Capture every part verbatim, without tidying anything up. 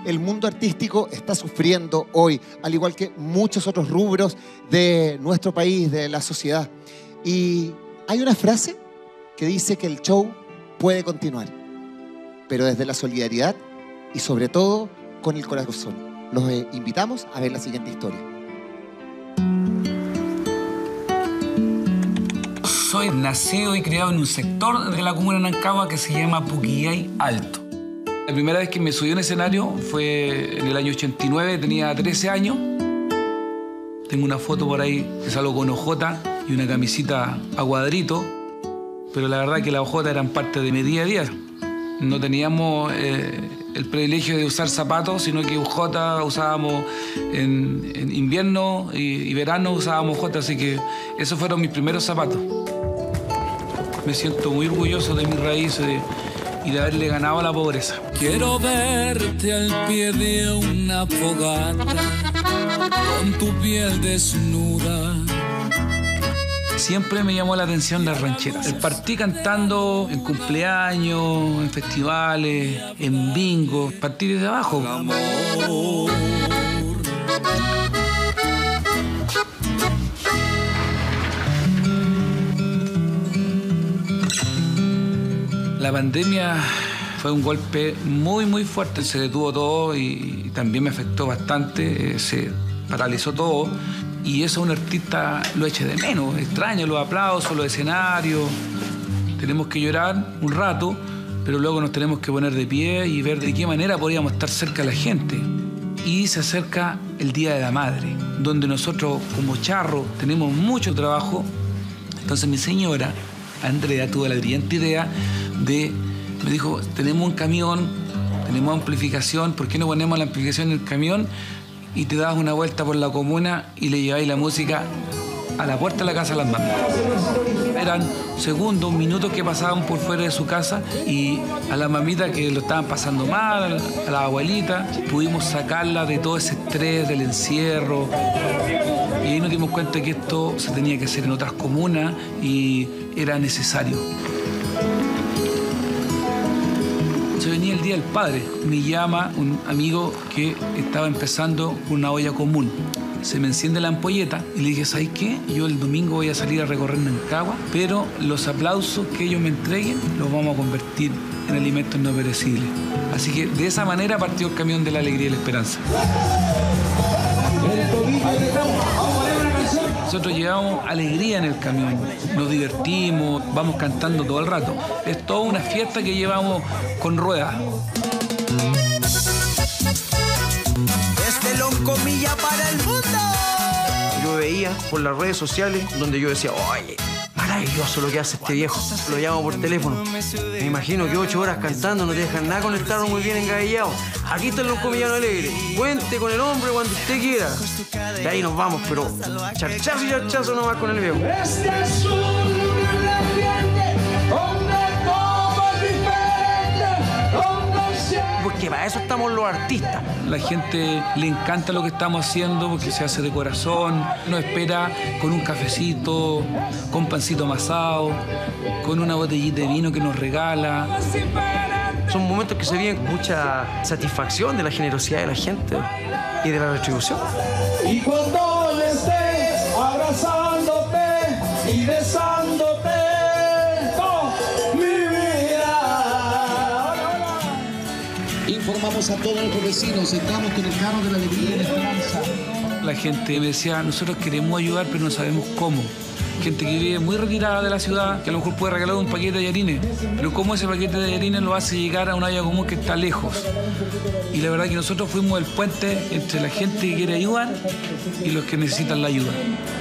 el mundo artístico está sufriendo hoy, al igual que muchos otros rubros de nuestro país, de la sociedad. Y hay una frase que dice que el show puede continuar, pero desde la solidaridad y sobre todo con el corazón. Los invitamos a ver la siguiente historia. Soy nacido y criado en un sector de la comuna de Nancagua que se llama Puquillay Alto. La primera vez que me subí a un escenario fue en el año ochenta y nueve, tenía trece años. Tengo una foto por ahí que salgo con hojota y una camisita a cuadrito, pero la verdad que las hojotas eran parte de mi día a día. No teníamos eh, el privilegio de usar zapatos, sino que hojotas usábamos en, en invierno y, y verano usábamos hojotas, así que esos fueron mis primeros zapatos. Me siento muy orgulloso de mis raíces de, y de haberle ganado a la pobreza. Quiero verte al pie de una fogata, con tu piel desnuda. Siempre me llamó la atención las rancheras. Partí cantando en cumpleaños, en festivales, en bingo. Partí desde abajo. La pandemia fue un golpe muy, muy fuerte. Se detuvo todo y también me afectó bastante. Se paralizó todo. Y eso un artista lo echa de menos. Extraña los aplausos, los escenarios. Tenemos que llorar un rato, pero luego nos tenemos que poner de pie y ver de qué manera podríamos estar cerca de la gente. Y se acerca el Día de la Madre, donde nosotros como charro tenemos mucho trabajo. Entonces mi señora, Andrea, tuvo la brillante idea de... Me dijo, tenemos un camión, tenemos amplificación, ¿por qué no ponemos la amplificación en el camión y te das una vuelta por la comuna y le lleváis la música a la puerta de la casa de las mamás? Eran segundos, minutos que pasaban por fuera de su casa y a la mamita que lo estaban pasando mal, a la abuelita, pudimos sacarla de todo ese estrés, del encierro. Y ahí nos dimos cuenta que esto se tenía que hacer en otras comunas y era necesario. Se venía el Día del Padre. Me llama un amigo que estaba empezando con una olla común. Se me enciende la ampolleta y le dije, ¿sabes qué? Yo el domingo voy a salir a recorrer Nancagua, pero los aplausos que ellos me entreguen los vamos a convertir en alimentos no perecibles. Así que de esa manera partió el camión de la alegría y la esperanza. Nosotros llevamos alegría en el camión, nos divertimos, vamos cantando todo el rato. Es toda una fiesta que llevamos con ruedas. Desde Loncomilla para el mundo. Yo veía por las redes sociales donde yo decía, oye, maravilloso lo que hace este viejo. Lo llamo por teléfono. Me imagino que ocho horas cantando no te dejan nada conectado muy bien engavillado. Aquí está el Loncomillano Alegre. Cuente con el hombre cuando usted quiera. De ahí nos vamos, pero charchazo y charchazo nomás con el viejo. Este es un lugar ardiente, donde todo es diferente, donde siempre... Porque para eso estamos los artistas. La gente le encanta lo que estamos haciendo porque se hace de corazón. Nos espera con un cafecito, con pancito amasado, con una botellita de vino que nos regala. Son momentos que se viven con mucha satisfacción de la generosidad de la gente y de la retribución. Y cuando le estés abrazándote y besándote con mi vida. Informamos a todos nuestros vecinos, estamos con el carro de la alegría y la esperanza. La gente me decía, nosotros queremos ayudar, pero no sabemos cómo. Gente que vive muy retirada de la ciudad, que a lo mejor puede regalar un paquete de tallarines, pero cómo ese paquete de tallarines lo hace llegar a una olla común que está lejos. Y la verdad que nosotros fuimos el puente entre la gente que quiere ayudar y los que necesitan la ayuda.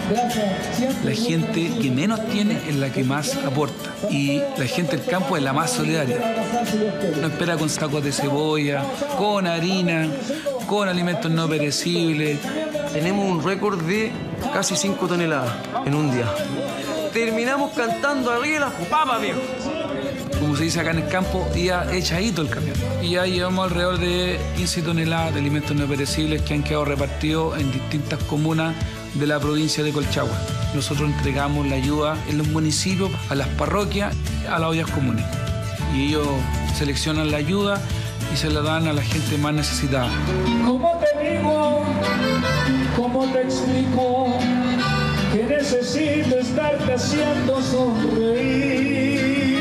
La gente que menos tiene es la que más aporta. Y la gente del campo es la más solidaria. Nos espera con sacos de cebolla, con harina, con alimentos no perecibles. Tenemos un récord de casi cinco toneladas en un día. Terminamos cantando arriba de las papas, viejo. Como se dice acá en el campo, ya echadito el camión. Y ya llevamos alrededor de quince toneladas de alimentos no perecibles que han quedado repartidos en distintas comunas de la provincia de Colchagua. Nosotros entregamos la ayuda en los municipios, a las parroquias, a las ollas comunes. Y ellos seleccionan la ayuda y se la dan a la gente más necesitada. ¿Cómo te digo? ¿Cómo te explico? Que necesito estarte haciendo sonreír.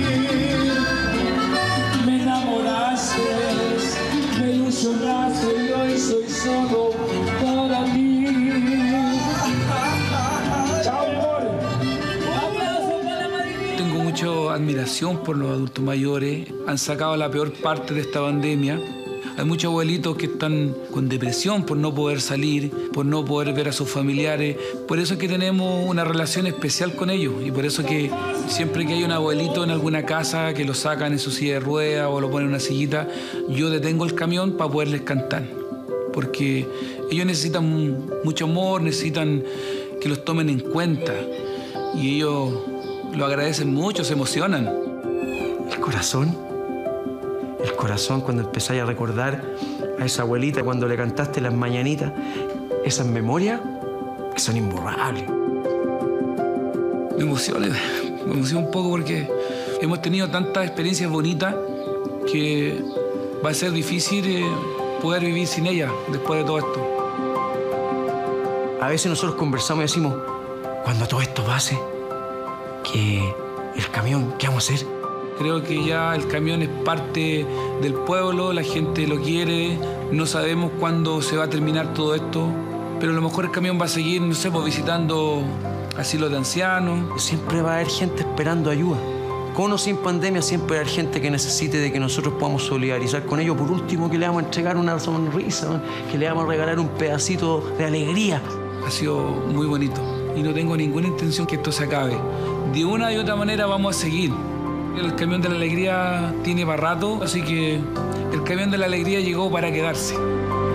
Me enamoraste, me ilusionaste y hoy soy solo para ti. Chao, mi amor. Tengo mucha admiración por los adultos mayores. Han sacado la peor parte de esta pandemia. Hay muchos abuelitos que están con depresión por no poder salir, por no poder ver a sus familiares. Por eso es que tenemos una relación especial con ellos. Y por eso que siempre que hay un abuelito en alguna casa que lo sacan en su silla de ruedas o lo ponen en una sillita, yo detengo el camión para poderles cantar. Porque ellos necesitan mucho amor, necesitan que los tomen en cuenta. Y ellos lo agradecen mucho, se emocionan. El corazón. El corazón cuando empezáis a recordar a esa abuelita cuando le cantaste las mañanitas, esas memorias que son imborrables. Me emociona, me emociona un poco porque hemos tenido tantas experiencias bonitas que va a ser difícil eh, poder vivir sin ellas después de todo esto. A veces nosotros conversamos y decimos, cuando todo esto pase, que el camión, ¿qué vamos a hacer? Creo que ya el camión es parte del pueblo, la gente lo quiere, no sabemos cuándo se va a terminar todo esto, pero a lo mejor el camión va a seguir, no sé, pues visitando asilos de ancianos. Siempre va a haber gente esperando ayuda. Con o sin pandemia siempre va a haber gente que necesite de que nosotros podamos solidarizar con ellos. Por último, que le vamos a entregar una sonrisa, que le vamos a regalar un pedacito de alegría. Ha sido muy bonito y no tengo ninguna intención que esto se acabe. De una u otra manera vamos a seguir. El camión de la alegría tiene para rato, así que el camión de la alegría llegó para quedarse.